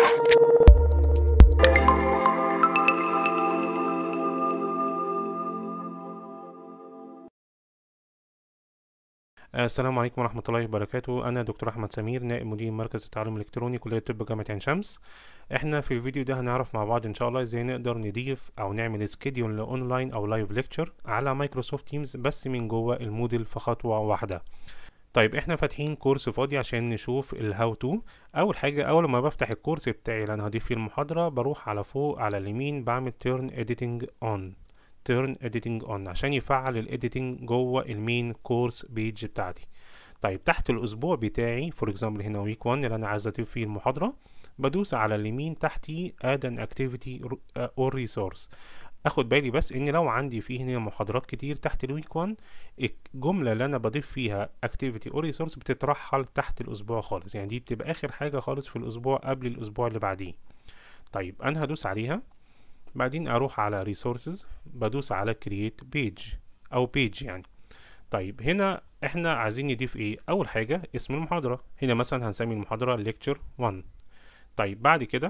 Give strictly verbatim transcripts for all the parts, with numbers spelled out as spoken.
السلام عليكم ورحمة الله وبركاته. أنا دكتور أحمد سمير، نائب مدير مركز التعلم الإلكتروني كلية طب جامعة عين شمس. إحنا في الفيديو ده هنعرف مع بعض إن شاء الله إزاي نقدر نضيف أو نعمل سكيدول لأونلاين أو لايف ليكتشر على مايكروسوفت تيمز بس من جوه الموديل في خطوة واحدة. طيب إحنا فاتحين كورس فاضي عشان نشوف الهاو تو. أول حاجة، أول ما بفتح الكورس بتاعي اللي أنا هضيف فيه المحاضرة، بروح على فوق على اليمين بعمل turn editing on turn editing on عشان يفعل الايديتنج جوه المين كورس بيج بتاعتي. طيب تحت الاسبوع بتاعي فور اكزامبل هنا ويك واحد اللي انا عايز اضيف فيه المحاضره، بدوس على اليمين تحتي add an activity or resource. اخد بالي بس ان لو عندي فيه هنا محاضرات كتير تحت الويك واحد، الجمله اللي انا بضيف فيها activity or resource بتترحل تحت الاسبوع خالص، يعني دي بتبقى اخر حاجه خالص في الاسبوع قبل الاسبوع اللي بعديه. طيب انا هدوس عليها، بعدين اروح على resources، بدوس على create page او page يعني. طيب هنا احنا عايزين نضيف ايه؟ اول حاجة اسم المحاضرة، هنا مثلا هنسمي المحاضرة lecture واحد. طيب بعد كده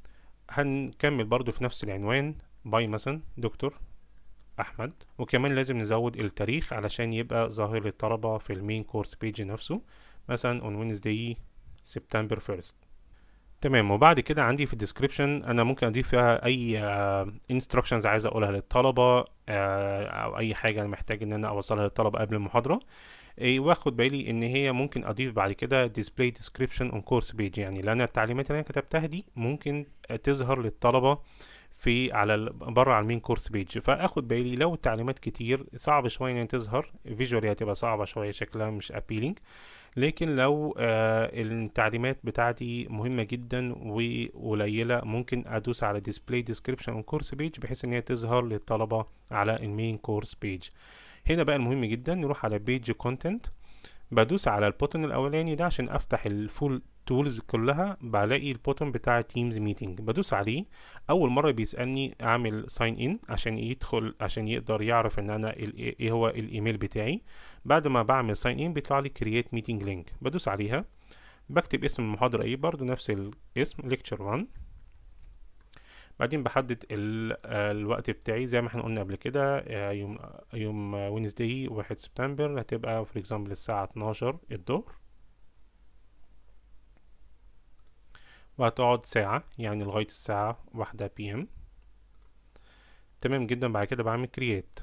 هنكمل برضو في نفس العنوان باي مثلا دكتور احمد، وكمان لازم نزود التاريخ علشان يبقى ظاهر للطلبة في المين كورس بيج نفسه، مثلا on Wednesday September first. تمام. وبعد كده عندي في الديسكريبشن انا ممكن اضيف فيها اي انستراكشنز عايز اقولها للطلبه، او اي حاجه انا محتاج ان انا اوصلها للطلبه قبل المحاضره. واخد بالي ان هي ممكن اضيف بعد كده display description on course page، يعني لان التعليمات اللي انا كتبتها دي ممكن تظهر للطلبه في على بره على المين كورس بيج. فاخد بالي لو التعليمات كتير صعب شويه ان تظهر فيجوالي، هتبقى صعبه شويه، شكلها مش appealing. لكن لو آه التعليمات بتاعتي مهمة جدا وقليلة، ممكن ادوس على display description on course page بحيث ان هي تظهر للطلبة على المين كورس بيج. هنا بقى المهم جدا نروح على page content، بدوس على البوتن الاولاني ده عشان افتح الفول تولز كلها، بلاقي البوتن بتاع تيمز ميتنج، بدوس عليه. اول مره بيسالني اعمل ساين ان عشان يدخل عشان يقدر يعرف ان انا ايه هو الايميل بتاعي. بعد ما بعمل ساين ان بيطلع لي كرييت ميتنج لينك، بدوس عليها، بكتب اسم المحاضره ايه، برضو نفس الاسم ليكتشر واحد. بعدين بحدد الوقت بتاعي زي ما احنا قلنا قبل كده، يوم يوم وينزداي واحد سبتمبر، هتبقى فور اكزامبل الساعة اتناشر الظهر، وهتقعد ساعة يعني لغاية الساعة واحدة بي ام. تمام جدا. بعد كده بعمل كرييت.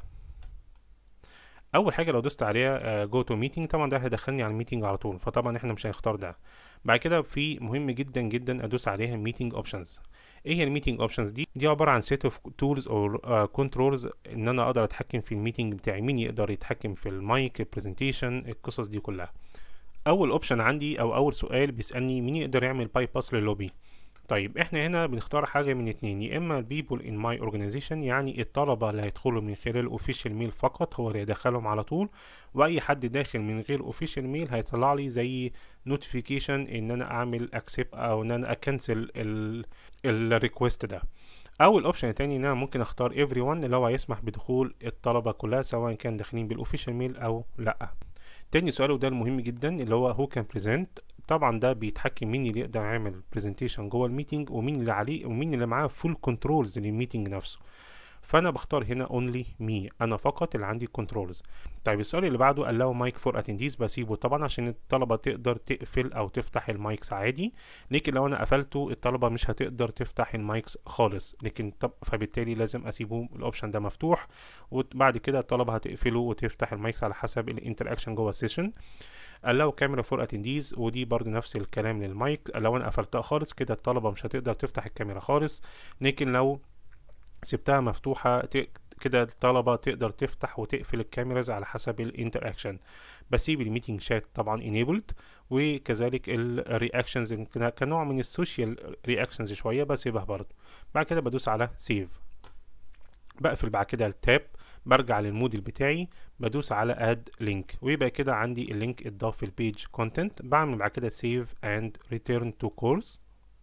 اول حاجه لو دوست عليها جو تو ميتنج، طبعا ده هيدخلني على الميتنج على طول، فطبعا احنا مش هنختار ده. بعد كده في مهم جدا جدا ادوس عليها ميتنج اوبشنز. ايه هي الميتنج اوبشنز دي؟ دي عباره عن سيت اوف تولز او كنترولز ان انا اقدر اتحكم في الميتنج بتاعي، مين يقدر يتحكم في المايك، البرزنتيشن، القصص دي كلها. اول اوبشن عندي او اول سؤال بيسالني مين يقدر يعمل باي باس للوبي. طيب احنا هنا بنختار حاجة من اتنين، يا اما people in my organization يعني الطلبة اللي هيدخلوا من خلال official mail فقط هو اللي هيدخلهم على طول، واي حد داخل من غير official mail هيطلع لي زي notification ان انا اعمل accept او ان انا اكنسل الريكوست ده. او الاوبشن التاني ان انا ممكن اختار everyone اللي هو هيسمح بدخول الطلبة كلها سواء كان داخلين بالاوفيشال ميل او لا. تاني سؤال وده المهم جدا اللي هو who can present، طبعا ده بيتحكم مين اللي يقدر يعمل برزنتيشن جوه الميتنج ومين اللي عليه ومين اللي معاه فول كنترولز للميتنج نفسه. فانا بختار هنا only me، انا فقط اللي عندي كنترولز. طيب السؤال اللي بعده allow mic for attendees، بسيبه طبعا عشان الطلبه تقدر تقفل او تفتح المايكس عادي، لكن لو انا قفلته الطلبه مش هتقدر تفتح المايكس خالص، لكن طب فبالتالي لازم اسيبه الاوبشن ده مفتوح، وبعد كده الطلبه هتقفله وتفتح المايكس على حسب الانتراكشن جوه السيشن. allow camera for attendees، ودي برضو نفس الكلام للمايك، لو انا قفلتها خالص كده الطلبه مش هتقدر تفتح الكاميرا خالص، لكن لو سبتها مفتوحة كده الطلبة تقدر تفتح وتقفل الكاميراز على حسب الانتراكشن. بسيب الميتنج شات طبعا enabled، وكذلك الرياكشنز كنوع من السوشيال رياكشنز شوية بسيبها برضو. بعد كده بدوس على سيف، بقفل بعد كده التاب، برجع للموديل بتاعي، بدوس على اد لينك، ويبقى كده عندي اللينك اتضاف في البيج كونتنت. بعمل بعد كده سيف اند ريتيرن تو كورس،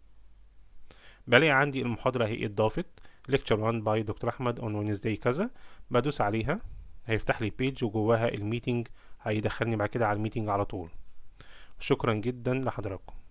بلاقي عندي المحاضرة هي اتضافت ليكتشر واحد باي دكتور احمد اون وينزداي كذا، بدوس عليها هيفتح لي بيج وجواها الميتنج، هيدخلني بعد كده على الميتنج على طول. شكرا جدا لحضراتكم.